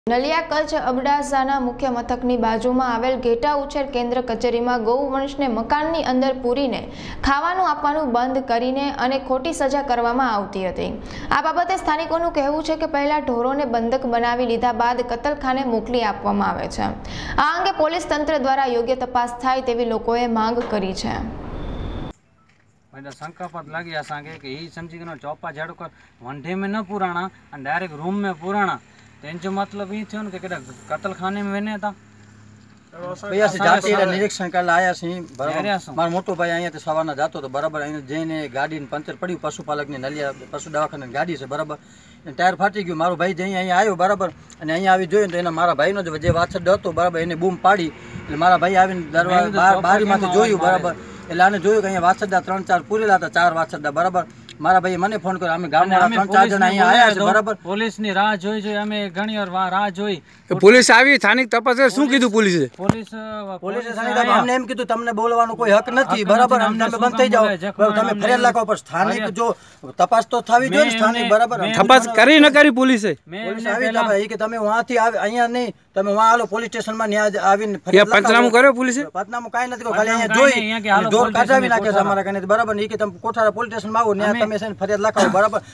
નલિયા કચ્છ અબડાસાના મુખ્ય મથકની બાજુમાં આવેલ ઘેટા ઉછેર કેન્દ્ર કચેરીમાં ગૌવંશને મકાનની અંદર પૂરીને ખાવાનું આપવાનું બંધ કરીને અને ખોટી સજા કરવામાં આવતી હતી। આ બાબતે સ્થાનિકોનું કહેવું છે કે પહેલા ઢોરોને બંધક બનાવી લીધા બાદ કતલખાને મોકલી આપવામાં આવે છે। આ અંગે પોલીસ તંત્ર દ્વારા યોગ્ય તપાસ થાય તેવી લોકોએ માંગ કરી છે। शंकापद लगी असांखे कि ही समझी के चौपा झाड़ू कर वंढे में न पुराणा और डायरेक्ट रूम में पुराणा तो मतलब ये थो कि कतल खाने में वेने था भैया से जाते निरीक्षण कर आया सी बराबर मार मोटो भाई अँ सवार जातो तो बराबर अँ जैने गाड़ी पंचर पड़ी पशुपालक ने नलिया पशु दवाखाना गाड़ी से बराबर टायर फाटी गયું। मारो भाई जई अँ आयो बराबर અને અહીં આવી જોયું તો એના મારા ભાઈનો જે વાછરડ હતો બરાબર એને બૂમ પાડી એટલે મારા ભાઈ આવીને દરવાજા બારીમાંથી જોયું બરાબર એટલે આને જોયું કે અહીંયા વાછરડા 3-4 પૂરેલા હતા 4 વાછરડા બરાબર। મારા ભાઈ મને ફોન કર્યો અમે ગામના 3-4 જણા અહીંયા આયા છે બરાબર પોલીસની રાહ જોઈ અમે ઘણી વાર રાહ જોઈ પોલીસ આવી સ્થાનિક તપાસે શું કીધું પોલીસે સ્થાનિક અમને એમ કીધું તમને બોલવાનો કોઈ હક નથી બરાબર તમે બંધ થઈ જાઓ તમે ફરિયાદ લખાવો પર સ્થાનિક જો તપાસ તો થવી જોઈએ સ્થાનિક બરાબર તપાસ કરી ન કરી પોલીસે આવી તપાસ કે તમે વહાથી અહીંયા નહીં તમે વહા આલો પોલીસ સ્ટેશનમાં ન્યા આવીને ફરિયાદ પંચનામું કર્યો પોલીસે પંચનામું કાઈ નથી કર્યું ખાલી અહીંયા જોઈ ઢોર કાઢાવી નાખે છે અમારા કને બરાબર ઈ કે તમે કોઠારા પોલીસ સ્ટેશનમાં આવો ન્યા તમે ફરિયાદ લખાવો બરાબર।